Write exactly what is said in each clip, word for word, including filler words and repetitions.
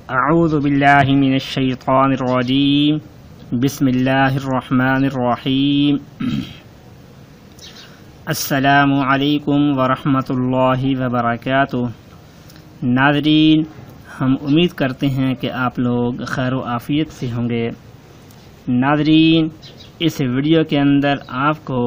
اعوذ باللہ من الشیطان الرجیم بسم اللہ الرحمن الرحیم السلام علیکم ورحمۃ اللہ وبرکاتہ۔ ناظرین، ہم امید کرتے ہیں کہ آپ لوگ خیر و عافیت سے ہوں گے۔ ناظرین، اس ویڈیو کے اندر آپ کو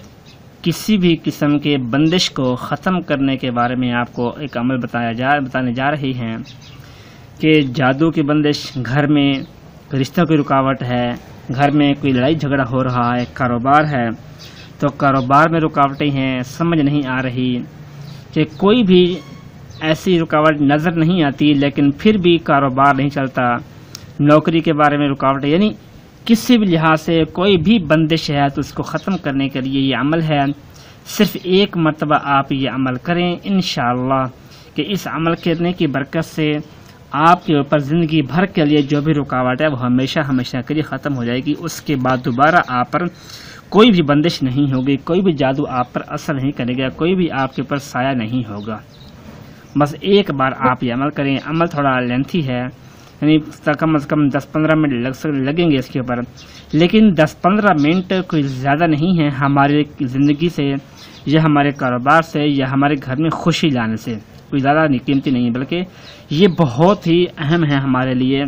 کسی بھی قسم کے بندش کو ختم کرنے کے بارے میں آپ کو ایک عمل بتایا جا بتانے جا رہی ہیں کہ جادو کی بندش، گھر میں رشتوں کی رکاوٹ ہے، گھر میں کوئی لڑائی جھگڑا ہو رہا ہے، کاروبار ہے تو کاروبار میں رکاوٹیں ہیں، سمجھ نہیں آ رہی کہ کوئی بھی ایسی رکاوٹ نظر نہیں آتی لیکن پھر بھی کاروبار نہیں چلتا، نوکری کے بارے میں رکاوٹیں، یعنی کسی بھی لحاظ سے کوئی بھی بندش ہے تو اس کو ختم کرنے کے لیے یہ عمل ہے۔ صرف ایک مرتبہ آپ یہ عمل کریں انشاءاللہ کہ اس عمل کرنے کی برکت سے آپ کے اوپر زندگی بھر کے لیے جو بھی رکاوٹ ہے وہ ہمیشہ ہمیشہ کے لیے ختم ہو جائے گی۔ اس کے بعد دوبارہ آپ پر کوئی بھی بندش نہیں ہوگی، کوئی بھی جادو آپ پر اثر نہیں کرے گا، کوئی بھی آپ کے اوپر سایہ نہیں ہوگا۔ بس ایک بار آپ یہ عمل کریں۔ عمل تھوڑا لینتھی ہے، یعنی کم از کم دس پندرہ منٹ لگ لگیں گے اس کے اوپر، لیکن دس پندرہ منٹ کوئی زیادہ نہیں ہے ہماری زندگی سے یا ہمارے کاروبار سے یا ہمارے گھر میں خوشی لانے سے، کوئی زیادہ قیمتی نہیں، بلکہ یہ بہت ہی اہم ہے ہمارے لیے۔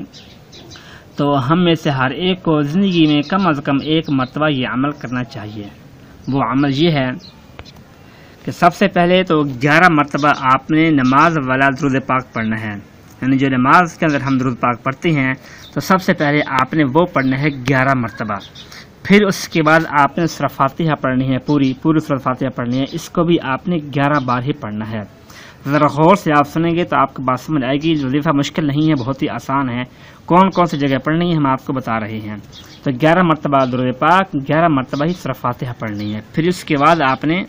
تو ہم میں سے ہر ایک کو زندگی میں کم از کم ایک مرتبہ یہ عمل کرنا چاہیے۔ وہ عمل یہ ہے کہ سب سے پہلے تو گیارہ مرتبہ آپ نے نماز والا درود پاک پڑھنا ہے، یعنی جو نماز کے اندر ہم درود پاک پڑھتے ہیں تو سب سے پہلے آپ نے وہ پڑھنا ہے گیارہ مرتبہ۔ پھر اس کے بعد آپ نے سورہ فاتحہ پڑھنی ہے، پوری پوری سورہ فاتحہ پڑھنی ہے، اس کو بھی آپ نے گیارہ بار ہی پڑھنا ہے۔ ذرا غور سے آپ سنیں گے تو آپ کو بات سمجھ آئے گی۔ وظیفہ مشکل نہیں ہے، بہت ہی آسان ہے۔ کون کون سی جگہ پڑھنی ہے ہم آپ کو بتا رہے ہیں۔ تو گیارہ مرتبہ درود پاک، گیارہ مرتبہ ہی سورہ فاتحہ پڑھنی ہے۔ پھر اس کے بعد آپ نے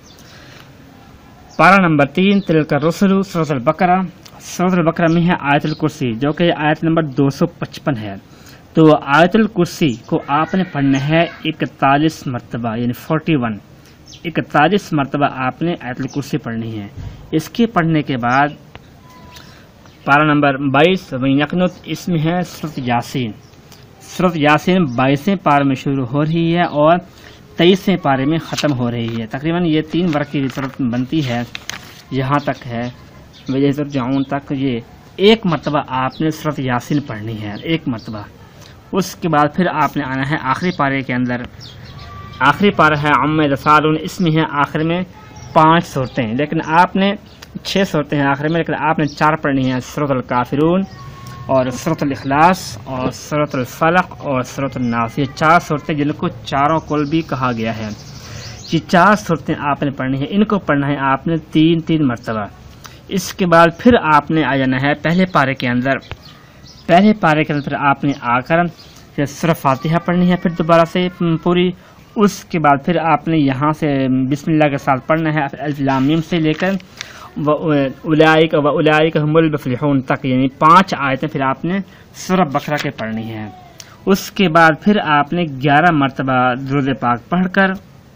پارہ نمبر تین تلک الرسل سورۃ البقرہ، سورۃ البقرہ میں ہے آیت الکرسی جو کہ آیت نمبر دو سو پچپن ہے۔ تو آیت الکرسی کو آپ نے پڑھنا ہے اکتالیس مرتبہ، یعنی فورٹی ون اکتالیس مرتبہ آپ نے آیت الکرسی پڑھنی ہے۔ اس کے پڑھنے کے بعد پارہ نمبر بائیس وَيَقْنُتْ، اس میں ہے سورۃ یاسین۔ سورۃ یاسین بائیسویں پارے میں شروع ہو رہی ہے اور تیئیسویں پارے میں ختم ہو رہی ہے۔ تقریباً یہ تین ورق کی صورت بنتی ہے، یہاں تک ہے وجہ ترجعون تک۔ یہ ایک مرتبہ آپ نے سورۃ یاسین پڑھنی ہے، ایک مرتبہ۔ اس کے بعد پھر آپ نے آنا ہے آخری پارے کے اندر، آخری پارہ ہے عما یتساءلون، اس میں ہے آخر میں پانچ صورتیں، لیکن آپ نے چھ صورتیں ہیں آخر میں، لیکن آپ نے چار پڑھنی ہیں، سورۃ الکافرون اور سورۃ الاخلاص اور سورۃ الفلق اور سورۃ الناس۔ یہ چار صورتیں جن کو چاروں کل بھی کہا گیا ہے، یہ چار صورتیں آپ نے پڑھنی ہیں، ان کو پڑھنا ہے آپ نے تین تین مرتبہ۔ اس کے بعد پھر آپ نے آ جانا ہے پہلے پارے کے اندر، پہلے پارے کے اندر آپ نے آ کر پھر سورہ فاتحہ پڑھنی ہے، پھر دوبارہ سے پوری۔ اس کے بعد پھر آپ نے یہاں سے بسم اللہ کے ساتھ پڑھنا ہے الف لام میم سے لے کر اولئک و اولئک هم المفلحون تک، یعنی پانچ آیتیں پھر آپ نے سورہ بقرہ کے پڑھنی ہیں۔ اس کے بعد پھر آپ نے گیارہ مرتبہ درود پاک پڑھ کر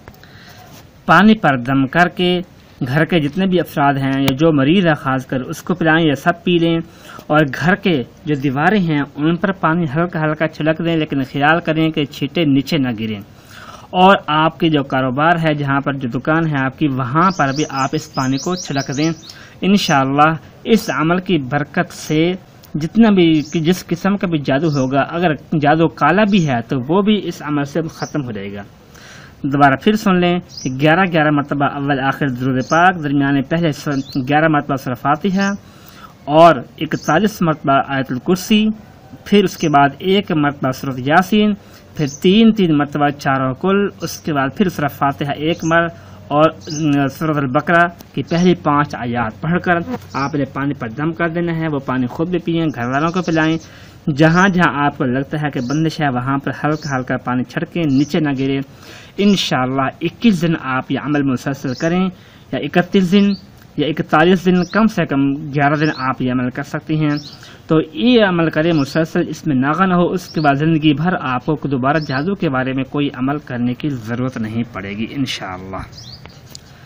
پانی پر دم کر کے گھر کے جتنے بھی افراد ہیں یا جو مریض ہے خاص کر اس کو پلائیں یا سب پی لیں، اور گھر کے جو دیواریں ہیں ان پر پانی ہلکا ہلکا چھڑک دیں، لیکن خیال کریں کہ چھینٹے نیچے نہ گریں۔ اور آپ کے جو کاروبار ہے، جہاں پر جو دکان ہے آپ کی، وہاں پر بھی آپ اس پانی کو چھڑک دیں۔ انشاءاللہ اس عمل کی برکت سے جتنا بھی جس قسم کا بھی جادو ہوگا، اگر جادو کالا بھی ہے تو وہ بھی اس عمل سے ختم ہو جائے گا۔ دوبارہ پھر سن لیں کہ گیارہ گیارہ مرتبہ اول آخر درود پاک، درمیانے پہلے گیارہ مرتبہ سورہ فاتحہ اور اکتالیس مرتبہ آیت الکرسی، پھر اس کے بعد ایک مرتبہ سورۃ یاسین، پھر تین تین مرتبہ چاروں کل، اس کے بعد پھر سورہ فاتحہ ایک مر اور سورۃ البقرہ کی پہلی پانچ آیات پڑھ کر آپ نے پانی پر دم کر دینا ہے۔ وہ پانی خود بھی پئیں، گھر والوں کو پلائیں۔ جہاں جہاں آپ کو لگتا ہے کہ بندش ہے وہاں پر ہلکا ہلکا پانی چھڑکیں، نیچے نہ گرے۔ انشاءاللہ اکیس دن آپ یہ عمل مسلسل کریں، یا اکتیس دن یا اکتالیس دن، کم سے کم گیارہ دن آپ یہ عمل کر سکتی ہیں۔ تو یہ عمل کریں مسلسل، اس میں ناغہ نہ ہو، اس کے بعد زندگی بھر آپ کو دوبارہ جادو کے بارے میں کوئی عمل کرنے کی ضرورت نہیں پڑے گی انشاءاللہ۔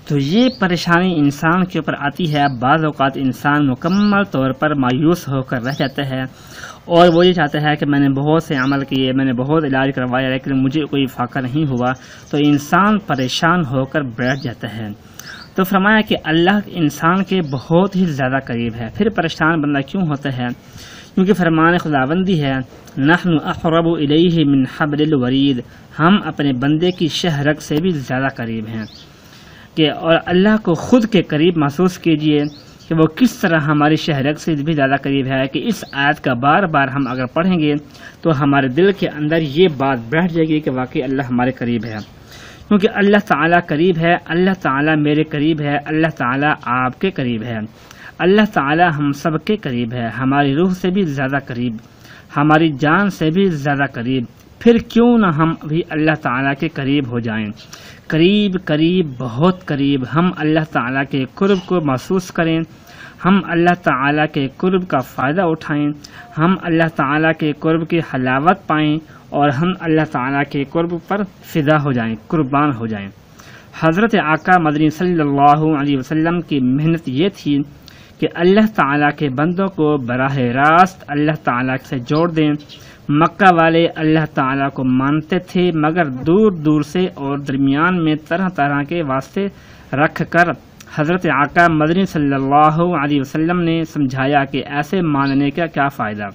تو یہ پریشانی انسان کے اوپر آتی ہے. بعض اوقات انسان مکمل طور پر مایوس ہو کر رہ جاتا ہے اور وہ یہ چاہتا ہے کہ میں نے بہت سے عمل کیے، میں نے بہت علاج کروایا لیکن مجھے کوئی فائدہ نہیں ہوا، تو انسان پریشان ہو کر بیٹھ جاتا ہے. تو فرمایا کہ اللہ انسان کے بہت ہی زیادہ قریب ہے. پھر پریشان بندہ کیوں ہوتا ہے؟ کیونکہ فرمان خداوندی ہے نحن اقرب الیہ من حبل الورید، ہم اپنے بندے کی شہ رگ سے بھی زیادہ قریب ہیں. کہ اور اللہ کو خود کے قریب محسوس کیجئے کہ وہ کس طرح ہماری شہ رگ سے بھی زیادہ قریب ہے. کہ اس آیت کا بار بار ہم اگر پڑھیں گے تو ہمارے دل کے اندر یہ بات بیٹھ جائے گی کہ واقعی اللہ ہمارے قریب ہے. کیونکہ اللہ تعالیٰ قریب ہے، اللہ تعالیٰ میرے قریب ہے، اللہ تعالیٰ آپ کے قریب ہے، اللہ تعالیٰ ہم سب کے قریب ہے، ہماری روح سے بھی زیادہ قریب، ہماری جان سے بھی زیادہ قریب. پھر کیوں نہ ہم بھی اللہ تعالیٰ کے قریب ہو جائیں. قریب قریب بہت قریب ہم اللہ تعالیٰ کے قرب کو محسوس کریں، ہم اللہ تعالیٰ کے قرب کا فائدہ اٹھائیں، ہم اللہ تعالیٰ کے قرب کی حلاوت پائیں اور ہم اللہ تعالیٰ کے قرب پر فدا ہو جائیں، قربان ہو جائیں. حضرت آقا مدنی صلی اللہ علیہ وسلم کی محنت یہ تھی کہ اللہ تعالیٰ کے بندوں کو براہ راست اللہ تعالیٰ سے جوڑ دیں. مکہ والے اللہ تعالیٰ کو مانتے تھے مگر دور دور سے اور درمیان میں طرح طرح کے واسطے رکھ کر. حضرت آقا مدنی صلی اللہ علیہ وسلم نے سمجھایا کہ ایسے ماننے کا کیا فائدہ.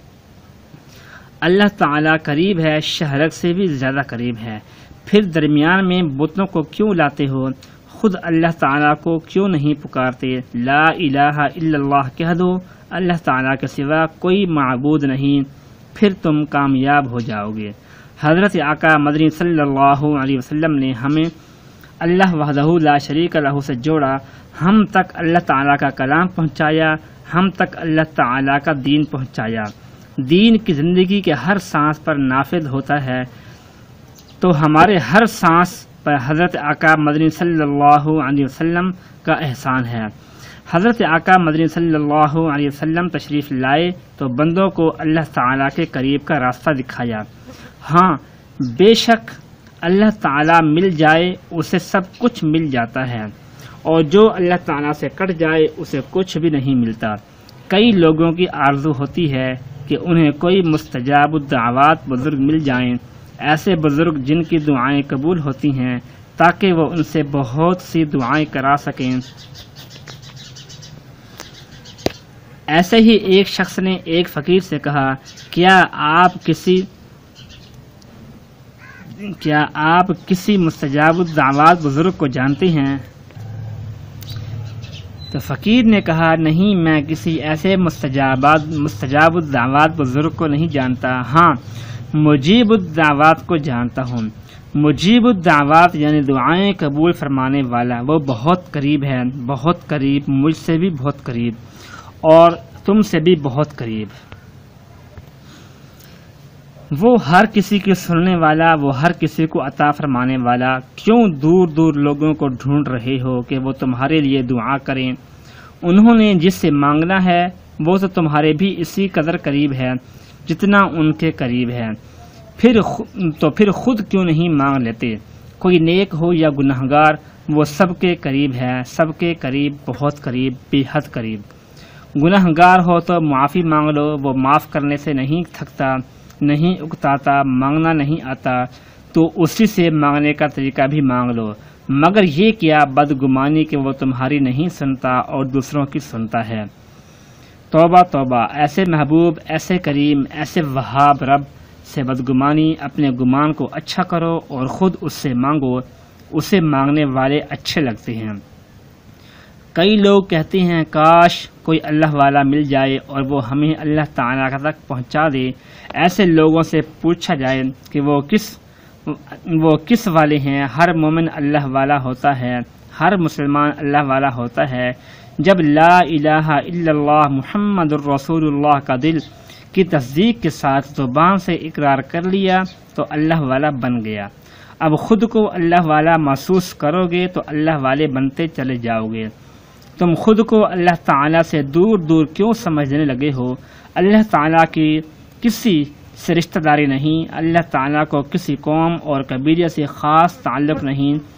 اللہ تعالیٰ قریب ہے، شہرک سے بھی زیادہ قریب ہے، پھر درمیان میں بتوں کو کیوں لاتے ہو؟ خود اللہ تعالیٰ کو کیوں نہیں پکارتے؟ لا الہ الا اللہ کہہ دو، اللہ تعالیٰ کے سوا کوئی معبود نہیں، پھر تم کامیاب ہو جاؤ گے. حضرت آقا مدنی صلی اللہ علیہ وسلم نے ہمیں اللہ وحدہ لا شریک لہ سے جوڑا، ہم تک اللہ تعالیٰ کا کلام پہنچایا، ہم تک اللہ تعالیٰ کا دین پہنچایا. دین کی زندگی کے ہر سانس پر نافذ ہوتا ہے، تو ہمارے ہر سانس پر حضرت آقا مدنی صلی اللہ علیہ وسلم کا احسان ہے. حضرت آقا مدنی صلی اللہ علیہ وسلم تشریف لائے تو بندوں کو اللہ تعالیٰ کے قریب کا راستہ دکھایا. ہاں بے شک اللہ تعالیٰ مل جائے اسے سب کچھ مل جاتا ہے، اور جو اللہ تعالیٰ سے کٹ جائے اسے کچھ بھی نہیں ملتا. کئی لوگوں کی آرزو ہوتی ہے کہ انہیں کوئی مستجاب الدعوات بزرگ مل جائیں، ایسے بزرگ جن کی دعائیں قبول ہوتی ہیں تاکہ وہ ان سے بہت سی دعائیں کرا سکیں. ایسے ہی ایک شخص نے ایک فقیر سے کہا کیا آپ کسی کیا آپ کسی مستجاب الدعوات بزرگ کو جانتے ہیں؟ تو فقیر نے کہا نہیں، میں کسی ایسے مستجابات مستجاب الدعوات بزرگ کو نہیں جانتا، ہاں مجیب الدعوات کو جانتا ہوں. مجیب الدعوات یعنی دعائیں قبول فرمانے والا، وہ بہت قریب ہے، بہت قریب، مجھ سے بھی بہت قریب اور تم سے بھی بہت قریب. وہ ہر کسی کے سننے والا، وہ ہر کسی کو عطا فرمانے والا. کیوں دور دور لوگوں کو ڈھونڈ رہے ہو کہ وہ تمہارے لیے دعا کریں؟ انہوں نے جس سے مانگنا ہے وہ تو تمہارے بھی اسی قدر قریب ہے جتنا ان کے قریب ہے. پھر تو پھر خود کیوں نہیں مانگ لیتے؟ کوئی نیک ہو یا گنہگار وہ سب کے قریب ہے، سب کے قریب، بہت قریب، بے حد قریب. گنہگار ہو تو معافی مانگ لو، وہ معاف کرنے سے نہیں تھکتا، نہیں اکتاتا، مانگنا نہیں آتا تو اسی سے مانگنے کا طریقہ بھی مانگ لو. مگر یہ کیا بدگمانی کہ وہ تمہاری نہیں سنتا اور دوسروں کی سنتا ہے. توبہ توبہ، ایسے محبوب، ایسے کریم، ایسے وہاب رب سے بدگمانی. اپنے گمان کو اچھا کرو اور خود اس سے مانگو، اسے مانگنے والے اچھے لگتے ہیں. کئی لوگ کہتے ہیں کاش کوئی اللہ والا مل جائے اور وہ ہمیں اللہ تعالیٰ تک پہنچا دے. ایسے لوگوں سے پوچھا جائے کہ وہ کس وہ کس والے ہیں؟ ہر مومن اللہ والا ہوتا ہے، ہر مسلمان اللہ والا ہوتا ہے. جب لا الہ الا اللہ محمد الرسول اللہ کا دل کی تصدیق کے ساتھ زبان سے اقرار کر لیا تو اللہ والا بن گیا. اب خود کو اللہ والا محسوس کرو گے تو اللہ والے بنتے چلے جاؤ گے. تم خود کو اللہ تعالیٰ سے دور دور کیوں سمجھنے لگے ہو؟ اللہ تعالیٰ کی کسی سے رشتہ داری نہیں، اللہ تعالیٰ کو کسی قوم اور قبیلے سے خاص تعلق نہیں.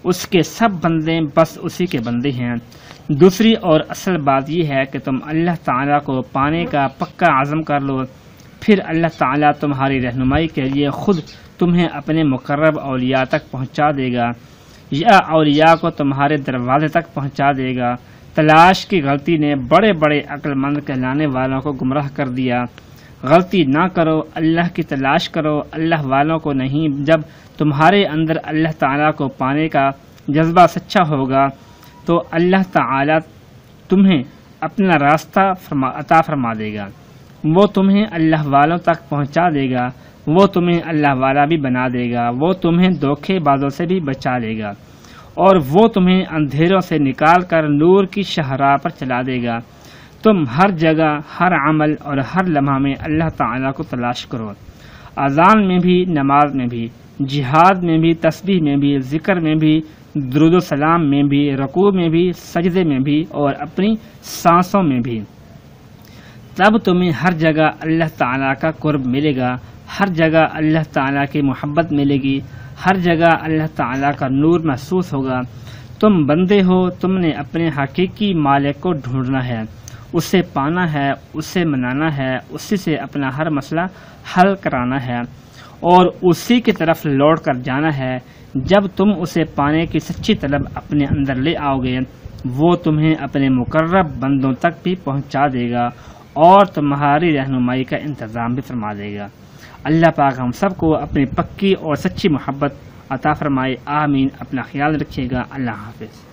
اس کے سب بندے بس اسی کے بندے ہیں۔ دوسری اور اصل بات یہ ہے کہ تم اللہ تعالیٰ کو پانے کا پکا عزم کر لو، پھر اللہ تعالیٰ تمہاری رہنمائی کے لیے خود تمہیں اپنے مقرب اولیاء تک پہنچا دے گا، یا اولیاء کو تمہارے دروازے تک پہنچا دے گا۔ تلاش کی غلطی نے بڑے بڑے عقل مند کہلانے والوں کو گمراہ کر دیا۔ غلطی نہ کرو، اللہ کی تلاش کرو، اللہ والوں کو نہیں۔ جب تمہارے اندر اللہ تعالیٰ کو پانے کا جذبہ سچا ہوگا تو اللہ تعالیٰ تمہیں اپنا راستہ فرما عطا فرما دے گا، وہ تمہیں اللہ والوں تک پہنچا دے گا، وہ تمہیں اللہ والا بھی بنا دے گا، وہ تمہیں دھوکے بازوں سے بھی بچا لے گا، اور وہ تمہیں اندھیروں سے نکال کر نور کی شاہراہ پر چلا دے گا۔ تم ہر جگہ، ہر عمل اور ہر لمحہ میں اللہ تعالیٰ کو تلاش کرو، اذان میں بھی، نماز میں بھی، جہاد میں بھی، تسبیح میں بھی، ذکر میں بھی، درود و سلام میں بھی، رکوع میں بھی، سجدے میں بھی، اور اپنی سانسوں میں بھی۔ تب تمہیں ہر جگہ اللہ تعالیٰ کا قرب ملے گا، ہر جگہ اللہ تعالیٰ کی محبت ملے گی، ہر جگہ اللہ تعالیٰ کا نور محسوس ہوگا۔ تم بندے ہو، تم نے اپنے حقیقی مالک کو ڈھونڈنا ہے، اسے پانا ہے، اسے منانا ہے، اسی سے اپنا ہر مسئلہ حل کرانا ہے، اور اسی کی طرف لوٹ کر جانا ہے۔ جب تم اسے پانے کی سچی طلب اپنے اندر لے آؤ گے، وہ تمہیں اپنے مقرب بندوں تک بھی پہنچا دے گا اور تمہاری رہنمائی کا انتظام بھی فرما دے گا۔ اللہ پاک ہم سب کو اپنی پکی اور سچی محبت عطا فرمائے، آمین۔ اپنا خیال رکھیے گا، اللہ حافظ۔